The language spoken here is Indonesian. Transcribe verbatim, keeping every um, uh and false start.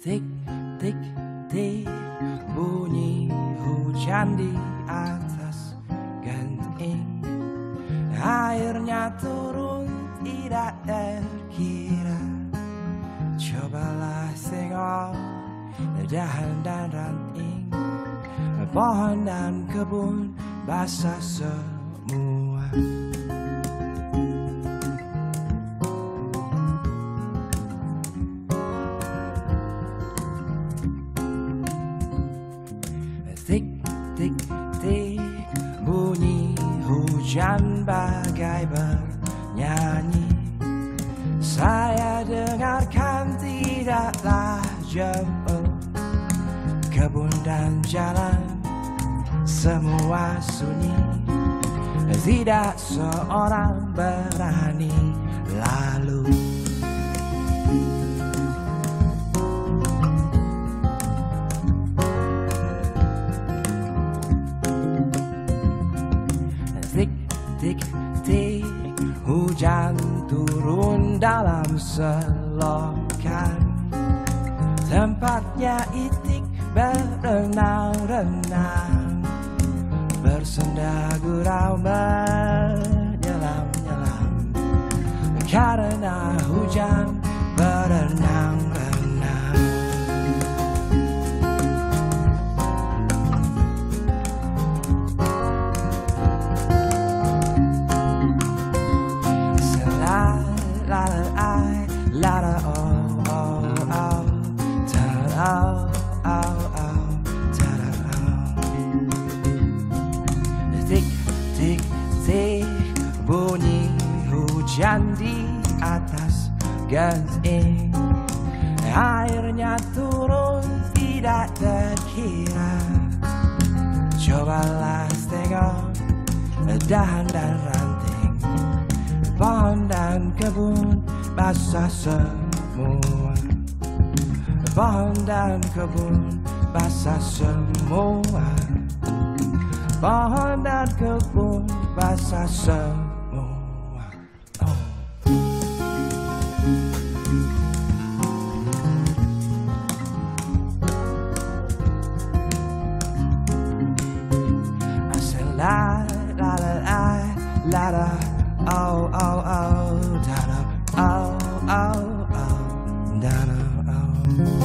Tik tik tik bunyi hujan di atas genting. Airnya turun tidak terkira. Cobalah tengok dahan dan ranting, pohon dan kebun basah semua. Tik tik tik bunyi hujan bagai bernyanyi. Saya dengarkan tidaklah jauh, kebun dan jalan semua sunyi. Tidak seorang berani lalu. Tik tik tik hujan turun dalam selokan. Tempatnya itik berenang-renang, bersenda gurau menyelam-nyelam. Karena hujan berenang-renang. La la oh oh oh, ta da oh oh oh, ta da oh. Tik tik tik bunyi hujan di atas genting. Airnya turun tidak terkira. Cobalah tengok dahan dan ranting, pohon dan kebun basah semua. Pohon dan kebun basah semua. Pohon dan kebun basah semua. Oh. I said la la la la la la oh oh oh da da oh oh oh da da oh.